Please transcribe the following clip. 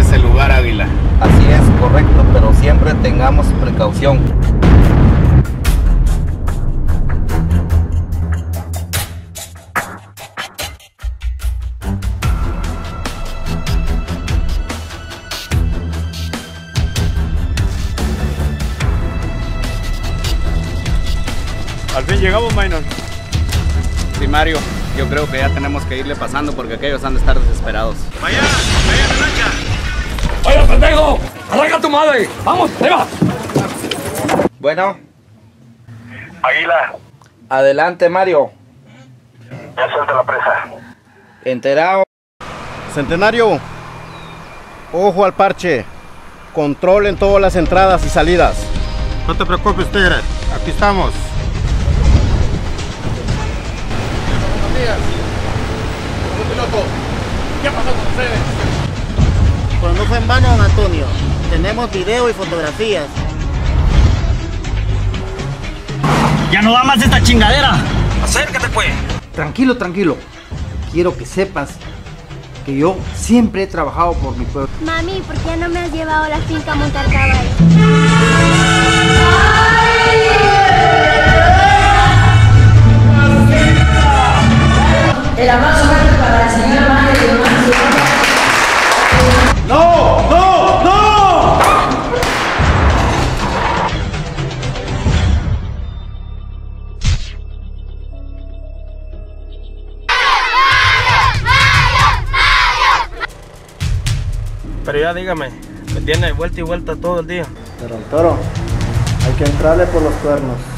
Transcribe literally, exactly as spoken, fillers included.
ese lugar, Águila. Así es, correcto, pero siempre tengamos precaución. Al fin llegamos, Minor. Sí, Mario, yo creo que ya tenemos que irle pasando porque aquellos han de estar desesperados. ¡Vaya! ¡Vaya en la lancha! ¡Oye, pendejo! ¡Arranca tu madre! ¡Vamos, ahí va! Bueno. Águila. Adelante, Mario. Ya suelta la presa. Enterado. Centenario, ojo al parche. Controlen todas las entradas y salidas. No te preocupes, Tigre. Aquí estamos. Buenos días. Señor piloto, ¿qué pasó con ustedes? Pues no fue en vano, don Antonio. Tenemos video y fotografías. ¡Ya no da más esta chingadera! Acércate, pues. Tranquilo, tranquilo. Quiero que sepas que yo siempre he trabajado por mi pueblo. Mami, ¿por qué no me has llevado a la finca a montar caballo? El abrazo fuerte para la señora María de ¡No! ¡No! ¡No! Pero ya dígame, me tiene vuelta y vuelta todo el día. Pero el toro, hay que entrarle por los cuernos.